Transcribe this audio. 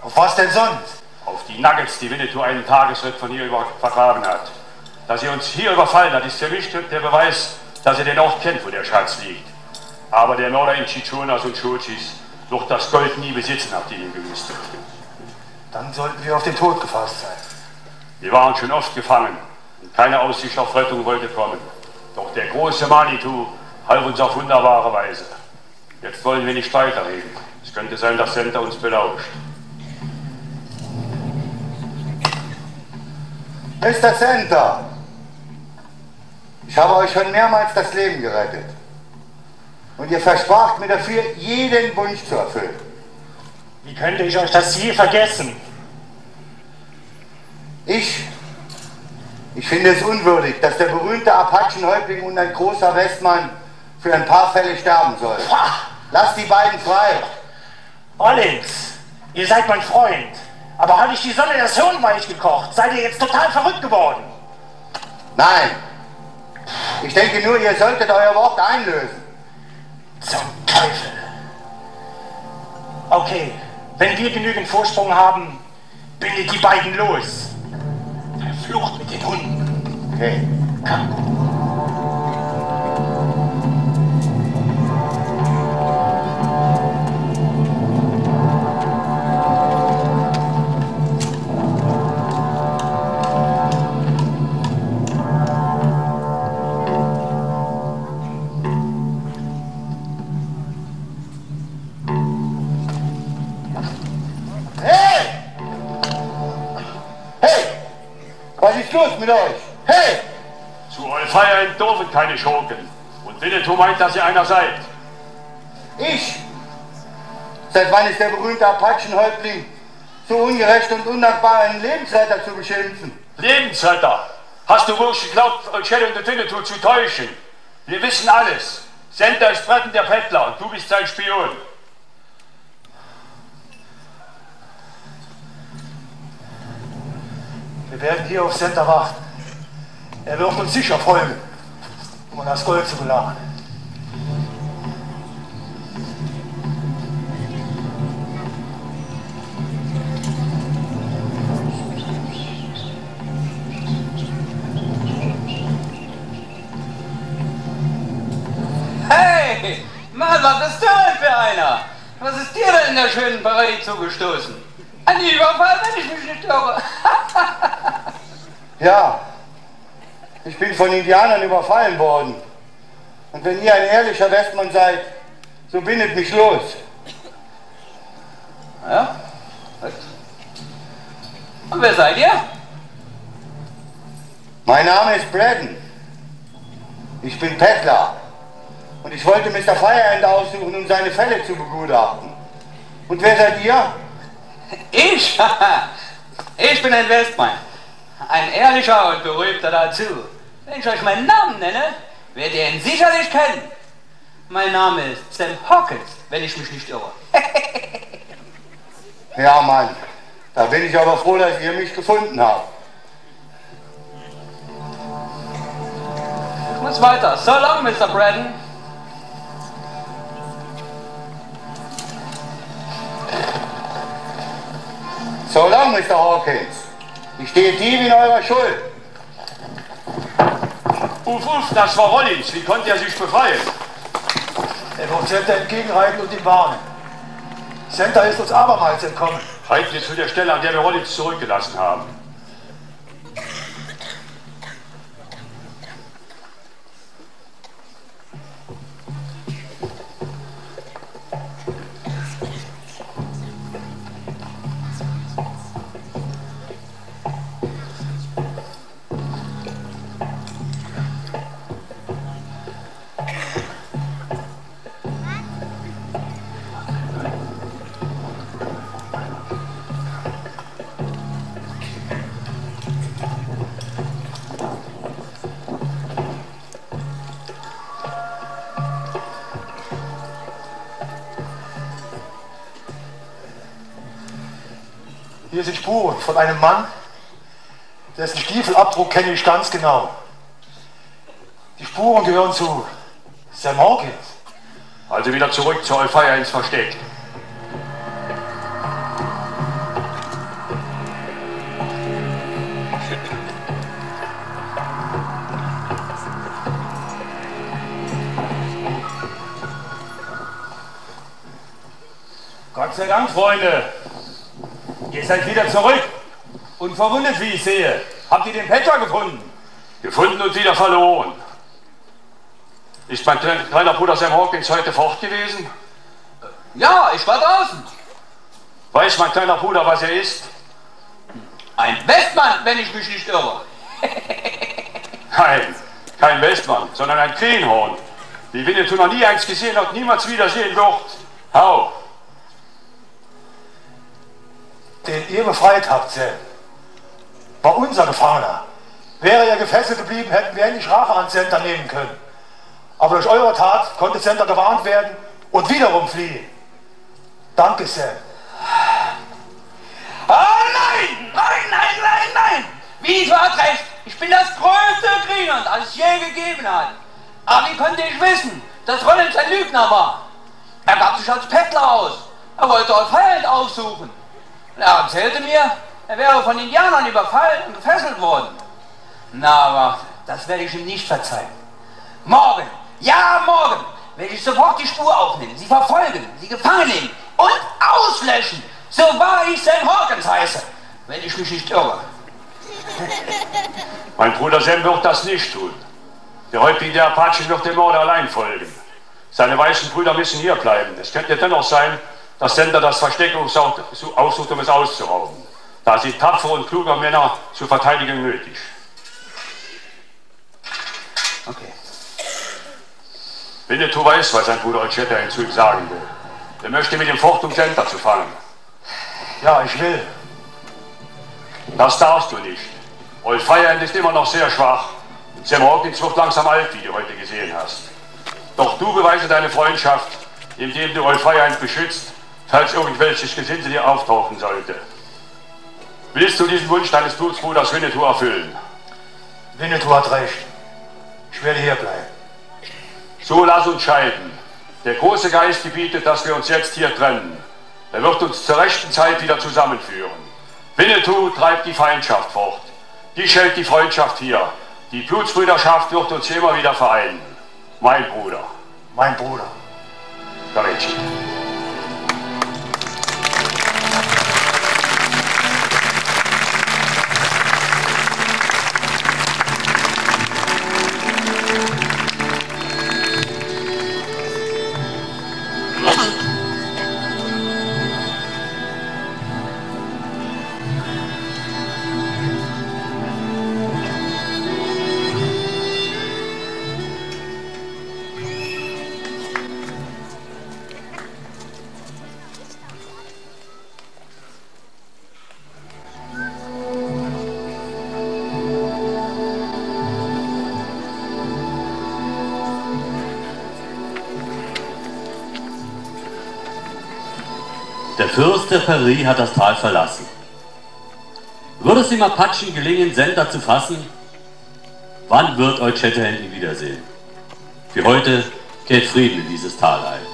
Auf was denn sonst? Auf die Nuggets, die Winnetou einen Tagesritt von hier über vergraben hat. Dass er uns hier überfallen hat, ist für mich der Beweis, dass er den Ort kennt, wo der Schatz liegt. Aber der Mörder in Cichonas und Chochis wird das Gold nie besitzen, habt ihr ihm gelüstet. Dann sollten wir auf den Tod gefasst sein. Wir waren schon oft gefangen und keine Aussicht auf Rettung wollte kommen. Doch der große Manitou half uns auf wunderbare Weise. Jetzt wollen wir nicht weiterreden. Es könnte sein, dass Senta uns belauscht. Mr. Senta, ich habe euch schon mehrmals das Leben gerettet. Und ihr verspracht mir dafür, jeden Wunsch zu erfüllen. Wie könnte ich euch das je vergessen? Ich finde es unwürdig, dass der berühmte Apachenhäuptling und ein großer Westmann für ein paar Fälle sterben soll. Lasst die beiden frei. Rollins, ihr seid mein Freund. Aber habe ich die Sonne das Hirn weich gekocht? Seid ihr jetzt total verrückt geworden? Nein. Ich denke nur, ihr solltet euer Wort einlösen. Zum Teufel. Okay, wenn wir genügend Vorsprung haben, bindet die beiden los. Verflucht mit den Hunden. Okay. Komm. Was ist los mit euch? Hey! Zu Olfeia dürfen keine Schurken. Und Winnetou meint, dass ihr einer seid. Ich? Seit wann ist der berühmte Apachenhäuptling so ungerecht und undankbar, einen Lebensretter zu beschimpfen? Lebensretter? Hast du wohl geglaubt, Olchello und Winnetou zu täuschen? Wir wissen alles. Senta ist Bretten der Bettler und du bist sein Spion. Wir werden hier auf Senta warten. Er wird uns sicher folgen, um das Gold zu belangen. Hey, Mann, was bist du denn für einer? Was ist dir denn in der schönen Paris zugestoßen? Ein Überfall, wenn ich mich nicht irre. Ja, ich bin von Indianern überfallen worden. Und wenn ihr ein ehrlicher Westmann seid, so bindet mich los. Ja, gut. Und wer seid ihr? Mein Name ist Braden. Ich bin Bettler. Und ich wollte Mr. Fireend aussuchen, um seine Fälle zu begutachten. Und wer seid ihr? Ich? Ich bin ein Westmann. Ein ehrlicher und berühmter dazu. Wenn ich euch meinen Namen nenne, werdet ihr ihn sicherlich kennen. Mein Name ist Sam Hawkins, wenn ich mich nicht irre. Ja, Mann. Da bin ich aber froh, dass ihr mich gefunden habt. Ich muss weiter. So long, Mr. Braden. So long, Mr. Hawkins. Ich stehe tief in eurer Schuld. Uff, das war Rollins. Wie konnte er sich befreien? Er wird Senta entgegenreiten und ihn warnen. Senta ist uns abermals entkommen. Reiten wir zu der Stelle, an der wir Rollins zurückgelassen haben. Hier sind Spuren von einem Mann, dessen Stiefelabdruck kenne ich ganz genau. Die Spuren gehören zu Sam Hawkins. Also wieder zurück zu Olfeia ins Versteck. sei Dank, Freunde. Ihr seid wieder zurück. Und verwundet, wie ich sehe. Habt ihr den Petter gefunden? Gefunden und wieder verloren. Ist mein kleiner Bruder Sam Hawkins heute fort gewesen? Ja, ich war draußen. Weiß mein kleiner Bruder, was er ist? Ein Westmann, wenn ich mich nicht irre. Nein, kein Westmann, sondern ein Greenhorn. Die Winnetou noch nie eins gesehen hat, niemals wiedersehen wird. Hau! Den ihr befreit habt, Sam, war unser Gefangener. Wäre er gefesselt geblieben, hätten wir endlich Rache an Center nehmen können. Aber durch eure Tat konnte Center gewarnt werden und wiederum fliehen. Danke, Sam. Oh nein, nein, nein, nein, nein! Wieso hat recht? Ich bin das größte Greenhorn, das es je gegeben hat. Aber wie konnte ich wissen, dass Rollins ein Lügner war? Er gab sich als Bettler aus. Er wollte Old Firehand aufsuchen. Und er erzählte mir, er wäre von Indianern überfallen und gefesselt worden. Na, aber das werde ich ihm nicht verzeihen. Morgen, ja morgen, werde ich sofort die Spur aufnehmen, sie verfolgen, sie gefangen nehmen und auslöschen, so wahr ich Sam Hawkins heiße, wenn ich mich nicht irre. Mein Bruder Sam wird das nicht tun. Der Häuptling der Apachen wird dem Mord allein folgen. Seine weißen Brüder müssen hier bleiben. Es könnte dennoch sein, dass Center das Versteck aussucht, um es auszurauben. Da sind tapfere und kluge Männer zur Verteidigung nötig. Okay. Winnetou weiß, was sein Bruder Old Shatterhand zu ihm sagen will. Er möchte mit ihm fort, um Center zu fangen. Ja, ich will. Das darfst du nicht. Old Firehand ist immer noch sehr schwach. Und Sam Hawkins wird langsam alt, wie du heute gesehen hast. Doch du beweise deine Freundschaft, indem du Old Firehand beschützt, falls irgendwelches Gesindel dir auftauchen sollte. Willst du diesen Wunsch deines Blutsbruders Winnetou erfüllen? Winnetou hat recht. Ich werde hier bleiben. So lass uns scheiden. Der große Geist gebietet, dass wir uns jetzt hier trennen. Er wird uns zur rechten Zeit wieder zusammenführen. Winnetou treibt die Feindschaft fort. Dich hält die Freundschaft hier. Die Blutsbrüderschaft wird uns immer wieder vereinen. Mein Bruder. Mein Bruder. Garici. Der Fürst der Prärie hat das Tal verlassen. Würde es dem Apachen gelingen, Center zu fassen? Wann wird Old Shatterhand ihn wiedersehen? Für heute kehrt Frieden in dieses Tal ein.